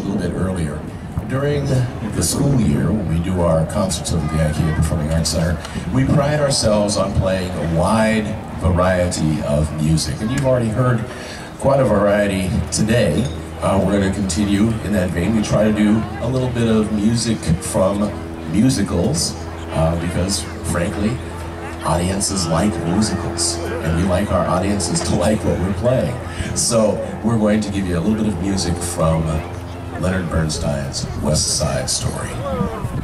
little bit earlier. During the school year, when we do our concerts over the IKEA Performing Arts Center, we pride ourselves on playing a wide variety of music. And you've already heard quite a variety today. We're going to continue in that vein. We try to do a little bit of music from musicals because, frankly, audiences like musicals, and we like our audiences to like what we're playing. So we're going to give you a little bit of music from Leonard Bernstein's West Side Story.